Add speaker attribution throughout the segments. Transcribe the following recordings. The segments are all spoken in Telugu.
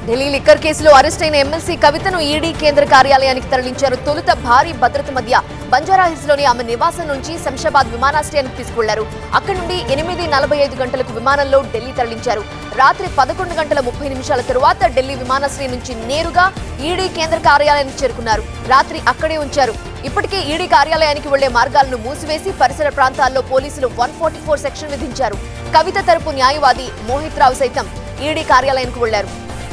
Speaker 1: ఢిల్లీ లిక్కర్ కేసులో అరెస్ట్ అయిన ఎమ్మెల్సీ కవితను ఈడీ కేంద్ర కార్యాలయానికి తరలించారు. తొలుత భారీ భద్రత మధ్య బంజారాహిల్స్లోని ఆమె నివాసం నుంచి శంషాబాద్ విమానాశ్రయానికి తీసుకెళ్లారు. అక్కడి నుండి 8:45 గంటలకు విమానంలో ఢిల్లీ తరలించారు. రాత్రి 11:30 తరువాత ఢిల్లీ విమానాశ్రయం నుంచి నేరుగా ఈడీ కేంద్ర కార్యాలయానికి చేరుకున్నారు. రాత్రి అక్కడే ఉంచారు. ఇప్పటికే ఈడీ కార్యాలయానికి వెళ్లే మార్గాలను మూసివేసి పరిసర ప్రాంతాల్లో పోలీసులు 144 సెక్షన్ విధించారు. కవిత తరపు న్యాయవాది మోహిత్ రావు సైతం ఈడీ కార్యాలయానికి వెళ్లారు.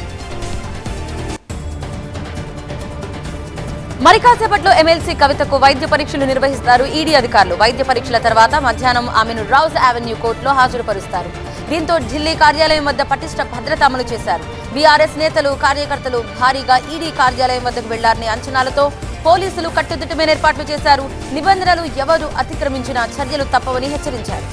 Speaker 2: మరి కాసేపట్లో ఎమ్మెల్సీ కవితకు వైద్య పరీక్షలు నిర్వహిస్తారు ఈడీ అధికారులు. వైద్య పరీక్షల తర్వాత మధ్యాహ్నం ఆమెను రౌజ్ అవెన్యూ కోర్టులో హాజరుపరుస్తారు. దీంతో ఢిల్లీ కార్యాలయం వద్ద పటిష్ట భద్రత అమలు చేశారు. బీఆర్ఎస్ నేతలు, కార్యకర్తలు భారీగా ఈడీ కార్యాలయం వద్దకు వెళ్లారనే అంచనాలతో పోలీసులు కట్టుదిట్టమైన ఏర్పాట్లు చేశారు. నిబంధనలు ఎవరు అతిక్రమించినా చర్యలు తప్పవని హెచ్చరించారు.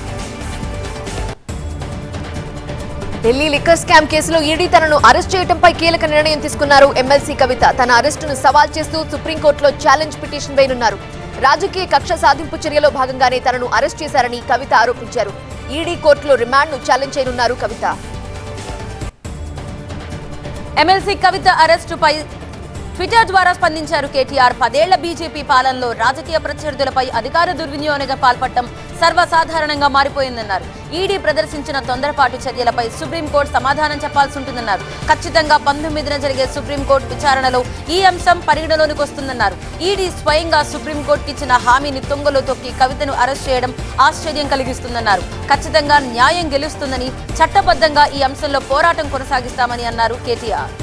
Speaker 1: ఢిల్లీ లిక్కర్ స్కామ్ కేసులో ఈడీ తనను అరెస్ట్ చేయడంపై కీలక నిర్ణయం తీసుకున్నారు. ఎమ్మెల్సీ కవిత తన అరెస్టును సవాల్ చేస్తూ సుప్రీంకోర్టులో ఛాలెంజ్ పిటిషన్ వేయనున్నారు. రాజకీయ కక్ష సాధింపు చర్యలో భాగంగానే తనను అరెస్ట్ చేశారని కవిత ఆరోపించారు. ఈడీ కోర్టులో రిమాండ్ను ఛాలెంజ్ చేయనున్నారు కవిత.
Speaker 2: ఎమ్మెల్సీ కవిత అరెస్టుపై ట్విట్టర్ ద్వారా స్పందించారు కేటీఆర్. 10 ఏళ్ల బీజేపీ పాలనలో రాజకీయ ప్రత్యర్థులపై అధికార దుర్వినియోగంగా పాల్పడటం సర్వసాధారణంగా మారిపోయిందన్నారు. ఈడీ ప్రదర్శించిన తొందరపాటు చర్యలపై సుప్రీంకోర్టు సమాధానం చెప్పాల్సి ఉంటుందన్నారు. ఖచ్చితంగా 19న జరిగే సుప్రీంకోర్టు విచారణలో ఈ అంశం పరిగణలోనికి వస్తుందన్నారు. ఈడీ స్వయంగా సుప్రీంకోర్టుకి ఇచ్చిన హామీని తుంగలో తొక్కి కవితను అరెస్ట్ చేయడం ఆశ్చర్యం కలిగిస్తుందన్నారు. ఖచ్చితంగా న్యాయం గెలుస్తుందని, చట్టబద్ధంగా ఈ అంశంలో పోరాటం కొనసాగిస్తామని అన్నారు కేటీఆర్.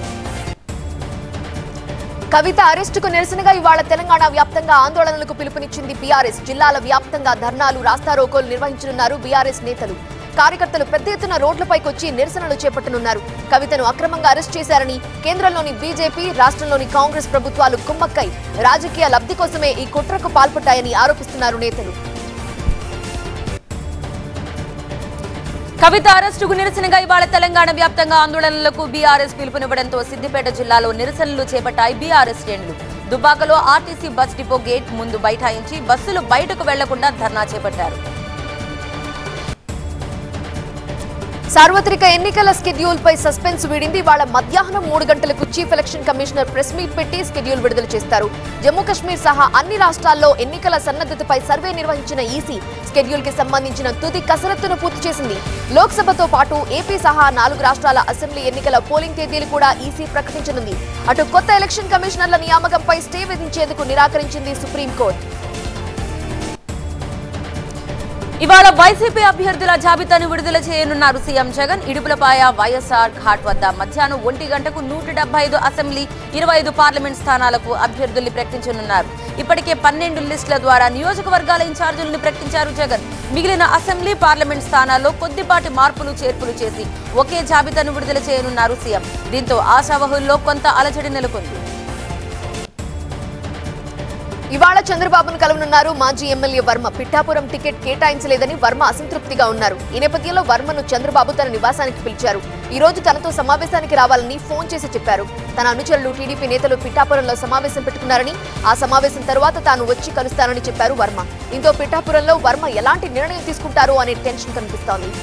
Speaker 1: కవిత అరెస్టుకు నిరసనగా ఇవాళ తెలంగాణ వ్యాప్తంగా ఆందోళనలకు పిలుపునిచ్చింది బీఆర్ఎస్. జిల్లాల వ్యాప్తంగా ధర్నాలు, రాస్తారోకోలు నిర్వహించనున్నారు బీఆర్ఎస్ నేతలు. కార్యకర్తలు పెద్ద ఎత్తున రోడ్లపైకొచ్చి నిరసనలు చేపట్టనున్నారు. కవితను అక్రమంగా అరెస్ట్ చేశారని, కేంద్రంలోని బీజేపీ, రాష్ట్రంలోని కాంగ్రెస్ ప్రభుత్వాలు కుమ్మక్కై రాజకీయ లబ్ధి కోసమే ఈ కుట్రకు పాల్పడ్డాయని ఆరోపిస్తున్నారు నేతలు.
Speaker 2: కవిత అరెస్టుకు నిరసనగా ఇవాళ తెలంగాణ వ్యాప్తంగా ఆందోళనలకు బీఆర్ఎస్ పిలుపునివ్వడంతో సిద్దిపేట జిల్లాలో నిరసనలు చేపట్టాయి బీఆర్ఎస్ శ్రేణులు. దుబ్బాకలో ఆర్టీసీ బస్ డిపో గేట్ ముందు బైఠాయించి బస్సులు బయటకు వెళ్లకుండా ధర్నా చేపట్టారు.
Speaker 1: సార్వత్రిక ఎన్నికల స్కెడ్యూల్ పై సస్పెన్స్ వీడింది. ఇవాళ మధ్యాహ్నం 3 గంటలకు chief election commissioner press meet పెట్టి స్కెడ్యూల్ విడుదల చేస్తారు. జమ్మూ కశ్మీర్ సహా అన్ని రాష్ట్రాల్లో ఎన్నికల సన్నద్ధతపై సర్వే నిర్వహించిన ఈసీ స్కెడ్యూల్ కి సంబంధించిన తుది కసరత్తును పూర్తి చేసింది. లోక్సభతో పాటు ఏపీ సహా 4 రాష్ట్రాల అసెంబ్లీ ఎన్నికల పోలింగ్ తేదీలు కూడా ఈసీ ప్రకటించనుంది. అటు కొత్త ఎలక్షన్ కమిషనర్ల నియామకంపై స్టే విధించేందుకు నిరాకరించింది సుప్రీంకోర్టు.
Speaker 2: ఇవాళ వైసీపీ అభ్యర్థుల జాబితాను విడుదల చేయనున్నారు సీఎం జగన్. ఇడుపులపాయ, వైఎస్ఆర్ ఘాట్ వద్ద మధ్యాహ్నం 1 గంటకు 175 అసెంబ్లీ, 25 పార్లమెంట్ స్థానాలకు అభ్యర్థుల్ని ప్రకటించనున్నారు. ఇప్పటికే 12 లిస్టుల ద్వారా నియోజకవర్గాల ఇన్ఛార్జీలను ప్రకటించారు జగన్. మిగిలిన అసెంబ్లీ, పార్లమెంట్ స్థానాల్లో కొద్దిపాటి మార్పులు, చేర్పులు చేసి ఒకే జాబితాను విడుదల చేయనున్నారు సీఎం. దీంతో ఆశావహుల్లో కొంత అలజడి నెలకొంది.
Speaker 1: ఇవాళ చంద్రబాబును కలవనున్నారు మాజీ ఎమ్మెల్యే వర్మ. పిఠాపురం టికెట్ కేటాయించలేదని వర్మ అసంతృప్తిగా ఉన్నారు. ఈ నేపథ్యంలో వర్మను చంద్రబాబు తన నివాసానికి పిలిచారు. ఈ రోజు తనతో సమావేశానికి రావాలని ఫోన్ చేసి చెప్పారు. తన అనుచరులు, టీడీపీ నేతలు పిఠాపురంలో సమావేశం పెట్టుకున్నారని, ఆ సమావేశం తర్వాత తాను వచ్చి కలుస్తానని చెప్పారు వర్మ. దీంతో పిఠాపురంలో వర్మ ఎలాంటి నిర్ణయం తీసుకుంటారో అనే టెన్షన్ కనిపిస్తోంది.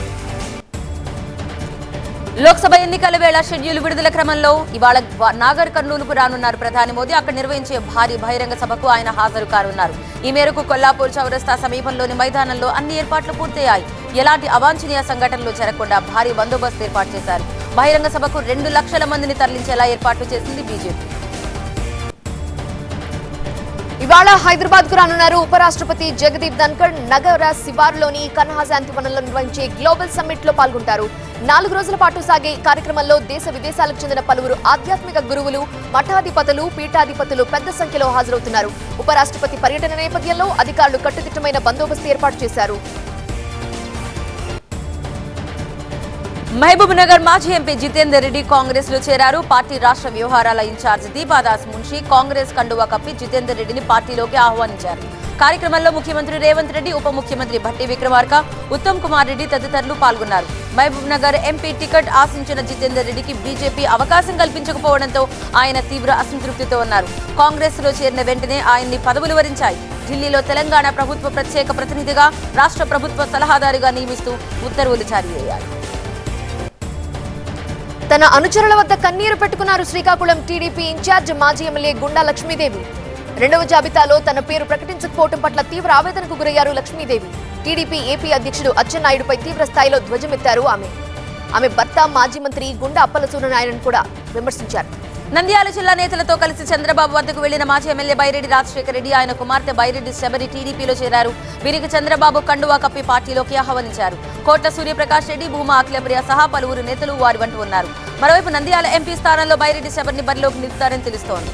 Speaker 2: లోక్సభ ఎన్నికల వేళ షెడ్యూల్ విడుదల క్రమంలో ఇవాళ నాగర్ కర్నూలుకు రానున్నారు ప్రధాని మోదీ. అక్కడ నిర్వహించే భారీ బహిరంగ సభకు ఆయన హాజరు కానున్నారు. ఈ మేరకు కొల్లాపూర్ చౌరస్తా సమీపంలోని మైదానంలో అన్ని ఏర్పాట్లు పూర్తయ్యాయి. ఎలాంటి అవాంఛనీయ సంఘటనలు జరగకుండా భారీ బందోబస్తు ఏర్పాటు చేశారు. బహిరంగ సభకు 2 లక్షల మందిని తరలించేలా ఏర్పాట్లు చేసింది బీజేపీ.
Speaker 1: ఇవాళ హైదరాబాద్ కు రానున్నారు ఉపరాష్ట్రపతి జగదీప్ ధన్కర్. నగర శివారులోని కన్హాశాంతి వనంలో నిర్వహించే గ్లోబల్ సమ్మిట్ లో పాల్గొంటారు. 4 రోజుల పాటు సాగే కార్యక్రమంలో దేశ విదేశాలకు చెందిన పలువురు ఆధ్యాత్మిక గురువులు, మఠాధిపతులు, పీఠాధిపతులు పెద్ద సంఖ్యలో హాజరవుతున్నారు. ఉపరాష్ట్రపతి పర్యటన నేపథ్యంలో అధికారులు కట్టుదిట్టమైన బందోబస్తు ఏర్పాటు చేశారు.
Speaker 2: మహబూబ్ నగర్ మాజీ ఎంపీ జితేందర్ రెడ్డి కాంగ్రెస్ లో చేరారు. పార్టీ రాష్ట్ర వ్యవహారాల ఇన్ఛార్జ్ దీపాదాస్ మున్షి కాంగ్రెస్ కండువా కప్పి జితేందర్ రెడ్డిని పార్టీలోకి ఆహ్వానించారు. కార్యక్రమంలో ముఖ్యమంత్రి రేవంత్ రెడ్డి, ఉప ముఖ్యమంత్రి భట్టి విక్రమార్క, ఉత్తమ్ కుమార్ రెడ్డి తదితరులు పాల్గొన్నారు. మహబూబ్ నగర్ ఎంపీ టికెట్ ఆశించిన జితేందర్ రెడ్డికి బీజేపీ అవకాశం కల్పించకపోవడంతో ఆయన తీవ్ర అసంతృప్తితో ఉన్నారు. కాంగ్రెస్ లో చేరిన వెంటనే ఆయన్ని పదవులు వరించాయి. ఢిల్లీలో తెలంగాణ ప్రభుత్వ ప్రత్యేక ప్రతినిధిగా, రాష్ట్ర ప్రభుత్వ సలహాదారుగా నియమిస్తూ ఉత్తర్వులు జారీ అయ్యాయి.
Speaker 1: తన అనుచరుల వద్ద కన్నీరు పెట్టుకున్నారు శ్రీకాకుళం టీడీపీ ఇన్ఛార్జ్ మాజీ ఎమ్మెల్యే గుండా లక్ష్మీదేవి. రెండవ జాబితాలో తన పేరు ప్రకటించకపోవడం పట్ల తీవ్ర ఆవేదనకు గురయ్యారు లక్ష్మీదేవి. టీడీపీ ఏపీ అధ్యక్షుడు అచ్చెన్నాయుడుపై తీవ్ర స్థాయిలో ధ్వజమెత్తారు ఆమె భర్త మాజీ మంత్రి గుండా అప్పల సూర్యనారాయణను కూడా విమర్శించారు.
Speaker 2: నంద్యాల జిల్లా నేతలతో కలిసి చంద్రబాబు వద్దకు వెళ్లిన మాజీ ఎమ్మెల్యే బైరెడ్డి రాజశేఖర రెడ్డి ఆయన కుమార్తె బైరెడ్డి శబరి టీడీపీలో చేరారు. వీరికి చంద్రబాబు కండువా కప్పి పార్టీలోకి ఆహ్వానించారు. కోట్ల సూర్యప్రకాష్ రెడ్డి, భూమా అఖిలప్రియ సహా పలువురు నేతలు వారి వెంట ఉన్నారు. మరోవైపు నంద్యాల ఎంపీ స్థానంలో బైరెడ్డి శబరిని బరిలోకి నిలుపుతారని తెలుస్తోంది.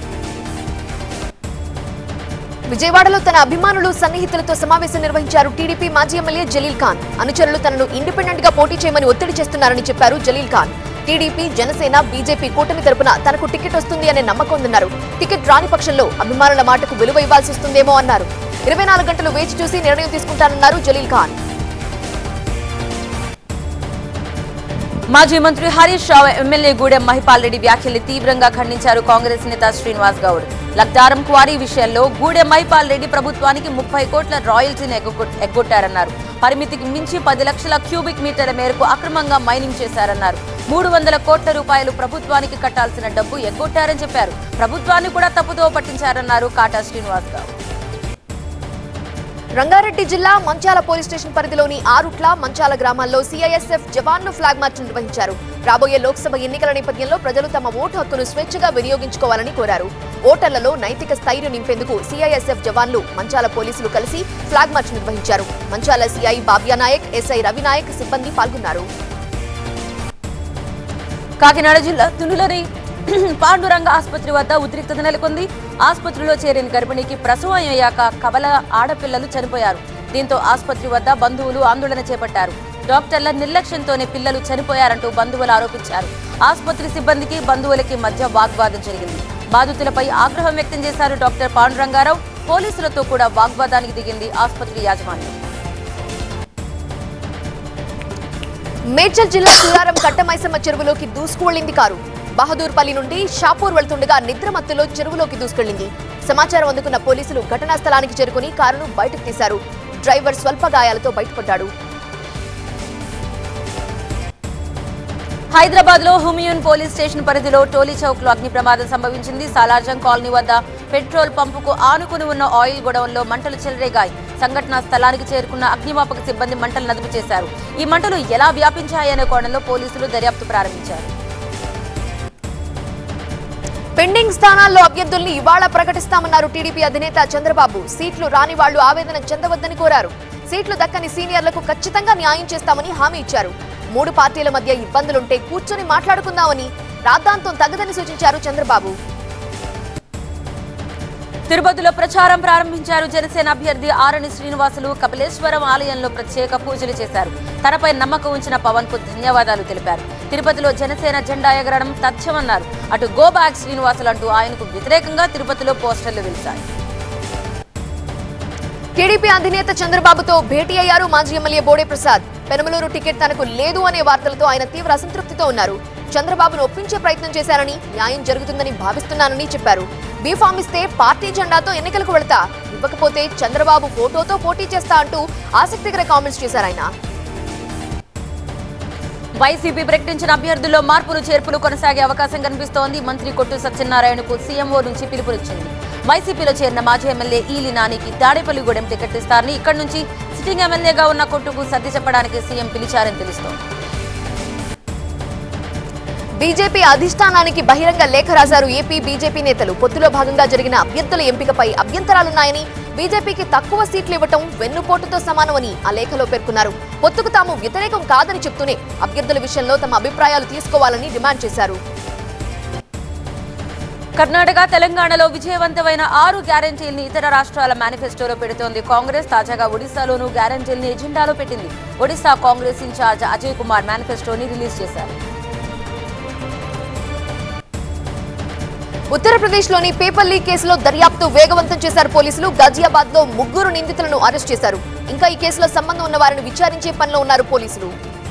Speaker 1: విజయవాడలో తన అభిమానులు సన్నిహితులతో సమావేశం నిర్వహించారు టీడీపీ మాజీ ఎమ్మెల్యే జలీల్ ఖాన్. అనుచరులు తనను ఇండిపెండెంట్ గా పోటీ చేయమని ఒత్తిడి చేస్తున్నారని చెప్పారు జలీల్ ఖాన్. టీడీపీ, జనసేన, బీజేపీ కూటమి తరపున తనకు టికెట్ వస్తుంది అనే నమ్మకం ఉందన్నారు. టికెట్ రాని పక్షంలో అభిమానుల మాటకు విలువ ఇవ్వాల్సి వస్తుందేమో అన్నారు. 24 గంటలు వేచి చూసి నిర్ణయం తీసుకుంటానన్నారు జలీల్ ఖాన్.
Speaker 2: మాజీ మంత్రి హరీష్ రావు ఎమ్మెల్యే గూడెం మహిపాల్ రెడ్డి వ్యాఖ్యల్ని తీవ్రంగా ఖండించారు కాంగ్రెస్ నేత శ్రీనివాస్ గౌడ్. లక్దారం క్వారీ విషయంలో గూడెం మహిపాల్ రెడ్డి ప్రభుత్వానికి 30 కోట్ల రాయల్టీని ఎగ్గొట్టారన్నారు. పరిమితికి మించి 10 లక్షల క్యూబిక్ మీటర్ల మేరకు అక్రమంగా మైనింగ్ చేశారన్నారు. 300 కోట్ల రూపాయలు ప్రభుత్వానికి కట్టాల్సిన డబ్బు ఎగ్గొట్టారని చెప్పారు. ప్రభుత్వాన్ని కూడా తప్పుదో పట్టించారన్నారు కాటా శ్రీనివాస్ గౌడ్.
Speaker 1: రంగారెడ్డి జిల్లా మంచాల పోలీస్ స్టేషన్ పరిధిలోని ఆరుట్ల, మంచాల గ్రామాల్లో సిఐఎస్ఎఫ్ జవాన్లు ఫ్లాగ్ మార్చ్ నిర్వహించారు. రాబోయే లోక్సభ ఎన్నికల నేపథ్యంలో ప్రజలు తమ ఓటు హక్కును స్వేచ్ఛగా వినియోగించుకోవాలని కోరారు. ఓటర్లలో నైతిక స్థైర్యం నింపేందుకు సిఐఎస్ఎఫ్ జవాన్లు, మంచాల పోలీసులు కలిసి ఫ్లాగ్ మార్చ్ నిర్వహించారు. మంచాల సిఐ బాబ్యా నాయక్, ఎస్ఐ రవినాయక్ సిబ్బంది పాల్గొన్నారు.
Speaker 2: కాకినాడ జిల్లా తునులోని పాండురంగ ఆసుపత్రి వద్ద ఉద్రిక్తత నెలకొంది. ఆసుపత్రిలో చేరిన గర్భిణికి ప్రసవం అయ్యాక కవల ఆడపిల్లలు చనిపోయారు. దీంతో ఆసుపత్రి వద్ద బంధువులు ఆందోళన చేపట్టారు. డాక్టర్ల నిర్లక్ష్యంతోనే పిల్లలు చనిపోయారంటూ బంధువులు ఆరోపించారు. ఆసుపత్రి సిబ్బందికి, బంధువులకి మధ్య వాగ్వాదం జరిగింది. బాధితులపై ఆగ్రహం వ్యక్తం చేశారు డాక్టర్ పాండురంగారావు. పోలీసులతో కూడా వాగ్వాదానికి దిగింది ఆసుపత్రి యాజమాన్యం.
Speaker 1: మేడ్చల్ జిల్లా సూరారం కట్టమైసమ్మ చెరువులోకి దూసుకువెళ్లింది కారు. బహదూర్పల్లి నుండి షాపూర్ వెళ్తుండగా నిద్రమత్తులో చెరువులోకి దూసుకెళ్లింది. సమాచారం అందుకున్న పోలీసులు ఘటనా స్థలానికి చేరుకుని కారును బయటకు తీశారు. డ్రైవర్ స్వల్ప గాయాలతో బయటపడ్డాడు.
Speaker 2: హైదరాబాద్ లో హుమయూన్ పోలీస్ స్టేషన్ పరిధిలో టోలీ చౌక్ లో అగ్ని ప్రమాదం సంభవించింది. సాలార్జంగ్ కాలనీ వద్ద పెట్రోల్ పంపుకు ఆనుకుని ఉన్న ఆయిల్ గొడవంలో మంటలు చెలరేగాయి. సంఘటనా స్థలానికి చేరుకున్న అగ్నిమాపక సిబ్బంది మంటలు నదుపు చేశారు. ఈ మంటలు ఎలా వ్యాపించాయనే కోణంలో పోలీసులు దర్యాప్తు ప్రారంభించారు.
Speaker 1: పెండింగ్ స్థానాల్లో అభ్యర్థుల్ని ఇవాళ ప్రకటిస్తామన్నారు టీడీపీ అధినేత చంద్రబాబు. సీట్లు రాని వాళ్లు ఆవేదన చెందవద్దని కోరారు. సీట్లు దక్కని సీనియర్లకు ఖచ్చితంగా న్యాయం చేస్తామని హామీ ఇచ్చారు. 3 పార్టీల మధ్య ఇబ్బందులుంటే కూర్చొని మాట్లాడుకుందామని, రాద్ధాంతం తగ్గదని సూచించారు చంద్రబాబు.
Speaker 2: తిరుపతిలో ప్రచారం ప్రారంభించారు జనసేన అభ్యర్థి ఆరణి శ్రీనివాసులు. కపిలేశ్వరం ఆలయంలో ప్రత్యేక పూజలు చేశారు. తనపై నమ్మకం ఉంచిన పవన్ కు ధన్యవాదాలు తెలిపారు. తిరుపతిలో జనసేన జెండా ఎగరడం తథ్యమన్నారు. అటు గో బ్యాక్ శ్రీనివాసులు అంటూ ఆయనకు వ్యతిరేకంగా తిరుపతిలో పోస్టర్లు వెలిశాయి.
Speaker 1: టీడీపీ అధినేత చంద్రబాబుతో భేటీ అయ్యారు మాజీ ఎమ్మెల్యే బోడే ప్రసాద్. పెనమలూరు టికెట్ తనకు లేదు అనే వార్తలతో ఆయన తీవ్ర అసంతృప్తితో ఉన్నారు. చంద్రబాబును ఒప్పించే ప్రయత్నం చేశారని, న్యాయం జరుగుతుందని భావిస్తున్నానని చెప్పారు. బీఫామ్ ఇస్తే పార్టీ జెండాతో ఎన్నికలకు వెళ్తా, ఇవ్వకపోతే చంద్రబాబు ఫోటోతో పోటీ చేస్తా అంటూ ఆసక్తికర కామెంట్స్ చేశారు ఆయన.
Speaker 2: వైసీపీ ప్రకటించిన అభ్యర్థుల్లో మార్పులు చేర్పులు కొనసాగే అవకాశం కనిపిస్తోంది. మంత్రి కొట్టు సత్యనారాయణకు సీఎంఓ నుంచి పిలుపునిచ్చింది. వైసీపీలో చేరిన మాజీ ఎమ్మెల్యే ఈలి నానికి తాడేపల్లిగూడెం టికెట్ ఇస్తారని, ఇక్కడి నుంచి సిట్టింగ్ ఎమ్మెల్యేగా ఉన్న కొట్టుకు సర్ది చెప్పడానికి సీఎం పిలిచారని తెలుస్తోంది.
Speaker 1: బీజేపీ అధిష్టానానికి బహిరంగ లేఖ రాశారు ఏపీ బీజేపీ నేతలు. పొత్తులో భాగంగా జరిగిన అభ్యర్థుల ఎంపికపై అభ్యంతరాలున్నాయని, బీజేపీకి తక్కువ సీట్లు ఇవ్వటం వెన్నుపోటుతో సమానమని ఆ లేఖలో పేర్కొన్నారు. పొత్తుకు తాము వ్యతిరేకం కాదని చెప్తూనే అభ్యర్థుల విషయంలో తమ అభిప్రాయాలు తీసుకోవాలని డిమాండ్ చేశారు.
Speaker 2: కర్ణాటక, తెలంగాణలో విజయవంతమైన 6 గ్యారంటీల్ని ఇతర రాష్ట్రాల మేనిఫెస్టోలో పెడుతోంది కాంగ్రెస్. తాజాగా ఒడిశాలోనూ గ్యారంటీల్ని ఎజెండాలో పెట్టింది. ఒడిశా కాంగ్రెస్ ఇన్ఛార్జ్ అజయ్ కుమార్ మేనిఫెస్టోని రిలీజ్ చేశారు.
Speaker 1: ఉత్తరప్రదేశ్లోని పేపర్ లీక్ కేసులో దర్యాప్తు వేగవంతం చేశారు పోలీసులు. గజియాబాద్ లో 3 నిందితులను అరెస్ట్ చేశారు. ఇంకా ఈ కేసులో సంబంధం ఉన్న వారిని విచారించే పనిలో ఉన్నారు పోలీసులు.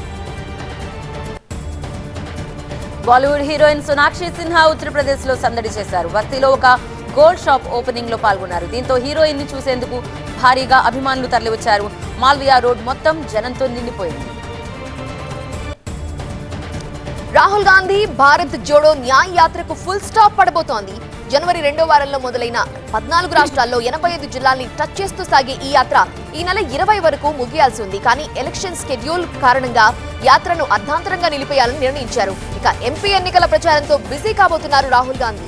Speaker 2: బాలీవుడ్ హీరోయిన్ సోనాక్షి సిన్హా ఉత్తరప్రదేశ్ లో సందడి చేశారు. బస్తీలో ఒక గోల్డ్ షాప్ ఓపెనింగ్ లో పాల్గొన్నారు. దీంతో హీరోయిన్ ని చూసేందుకు భారీగా అభిమానులు తరలివచ్చారు. మాల్వియా రోడ్ మొత్తం జనంతో నిండిపోయింది.
Speaker 1: రాహుల్ గాంధీ భారత్ జోడో న్యాయ యాత్రకు ఫుల్ స్టాప్ పడబోతోంది. జనవరి 2వ వారంలో మొదలైన 14 రాష్ట్రాల్లో 85 జిల్లాల్ని టచ్ చేస్తూ సాగే ఈ యాత్ర ఈ నెల 20 వరకు ముగియాల్సి ఉంది. కానీ ఎలక్షన్ షెడ్యూల్ కారణంగా యాత్రను అర్ధాంతరంగా నిలిపేయాలని నిర్ణయించారు. ఇక ఎంపీ ఎన్నికల ప్రచారంతో బిజీ కాబోతున్నారు రాహుల్ గాంధీ.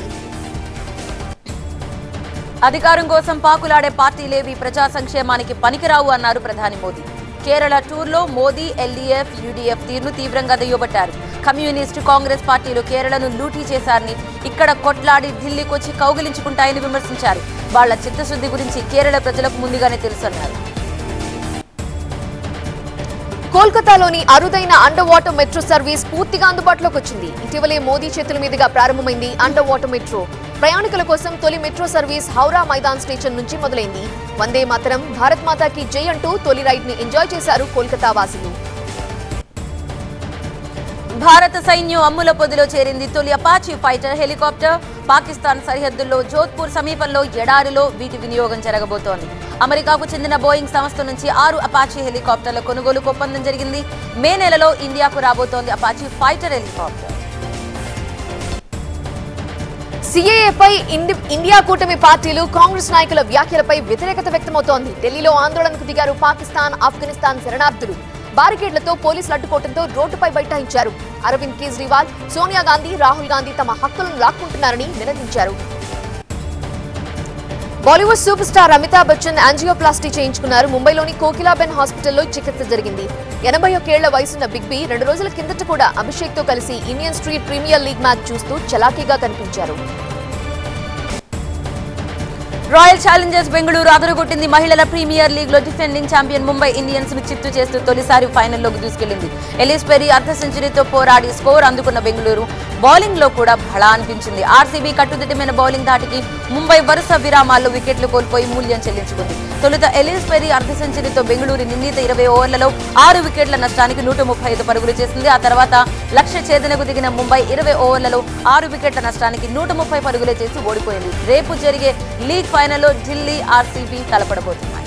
Speaker 2: అధికారం కోసం పాకులాడే పార్టీలేవి ప్రజా సంక్షేమానికి పనికిరావు అన్నారు ప్రధాని మోదీ. కేరళ టూర్లో మోదీ ఎల్డీఎఫ్, యూడీఎఫ్ తీరును తీవ్రంగా దుయ్యబట్టారు. కమ్యూనిస్టు, కాంగ్రెస్ పార్టీలు కేరళను లూటీ చేశారని, ఇక్కడ కొట్లాడి ఢిల్లీకొచ్చి కౌగిలించుకుంటాయని విమర్శించారు. వాళ్ల చిత్తశుద్ధి గురించి కేరళ ప్రజలకు ముందుగానే తెలుసన్నారు.
Speaker 1: కోల్కతాలోని అరుదైన అండర్ వాటర్ మెట్రో సర్వీస్ పూర్తిగా అందుబాటులోకి వచ్చింది. ఇటీవలే మోదీ చేతుల మీదుగా ప్రారంభమైంది అండర్ వాటర్ మెట్రో. ప్రయాణికుల కోసం తొలి metro service Howrah Maidan station నుంచి మొదలైంది. వందే మాతరం, భారత్ మాతాకి జై అంటూ తొలి రైడ్ ని ఎంజాయ్ చేశారు కోల్కతా వాసులు.
Speaker 2: భారత సైన్యం అమ్ముల పొదిలో చేరింది తొలి అపాచీ ఫైటర్ హెలికాప్టర్. పాకిస్తాన్ సరిహద్దుల్లో జోధ్పూర్ సమీపంలో ఎడారిలో వీటి వినియోగం జరగబోతోంది. అమెరికాకు చెందిన బోయింగ్ సంస్థ నుంచి 6 అపాచీ హెలికాప్టర్ల కొనుగోలు ఒప్పందం జరిగింది. మే నెలలో ఇండియాకు రాబోతోంది అపాచీ ఫైటర్ హెలికాప్టర్.
Speaker 1: సీఏఏపై ఇండియా కూటమి పార్టీలు, కాంగ్రెస్ నాయకుల వ్యాఖ్యలపై వ్యతిరేకత వ్యక్తమవుతోంది. ఢిల్లీలో ఆందోళనకు దిగారు పాకిస్తాన్, ఆఫ్ఘనిస్తాన్ శరణార్థులు. బారికేడ్లతో పోలీసులు అడ్డుకోవడంతో రోడ్డుపై బైఠాయించారు. అరవింద్ కేజ్రీవాల్, సోనియా గాంధీ, రాహుల్ గాంధీ తమ హక్కులను లాక్కుంటున్నారని నిలదీంచారు. Bollywood superstar Amitabh Bachchan angioplasty చేయించుకున్నారు. ముంబైలోని కోకిలాబెన్ హాస్పిటల్లో చికిత్స జరిగింది. 81 ఏళ్ల వయసున్న బిగ్ బి 2 రోజుల కిందట కూడా అభిషేక్ తో కలిసి Indian Street Premier League match చూస్తూ చలాకీగా కనిపించారు.
Speaker 2: రాయల్ ఛాలెంజర్స్ బెంగళూరు అదరగొట్టింది. మహిళల ప్రీమియర్ లీగ్ లో డిఫెండింగ్ ఛాంపియన్ ముంబై ఇండియన్స్ ను చిత్తు చేస్తూ తొలిసారి ఫైనల్లోకి దూసుకెళ్లింది. ఎలిస్ పెరీ అర్ధ సెంచరీతో పోరాడి స్కోర్ అందుకున్న బెంగళూరు బౌలింగ్ లో కూడా బలా అనిపించింది. ఆర్సీబీ కట్టుదిట్టమైన బౌలింగ్ ధాటికి ముంబై వరుస విరామాల్లో వికెట్లు కోల్పోయి మూల్యం చెల్లించుకుంది. తొలుత ఎలిస్ పెరీ అర్ధ సెంచరీతో బెంగళూరు నిర్ణీత 20 ఓవర్లలో 6 వికెట్ల నష్టానికి 135 పరుగులు చేసింది. ఆ తర్వాత లక్ష్య ఛేదనకు దిగిన ముంబై 20 ఓవర్లలో 6 వికెట్ల నష్టానికి 130 పరుగులే చేసి ఓడిపోయింది. రేపు జరిగే లీగ్ ఫైనల్లో ఢిల్లీ, ఆర్సీబీ తలపడబోతున్నాయి.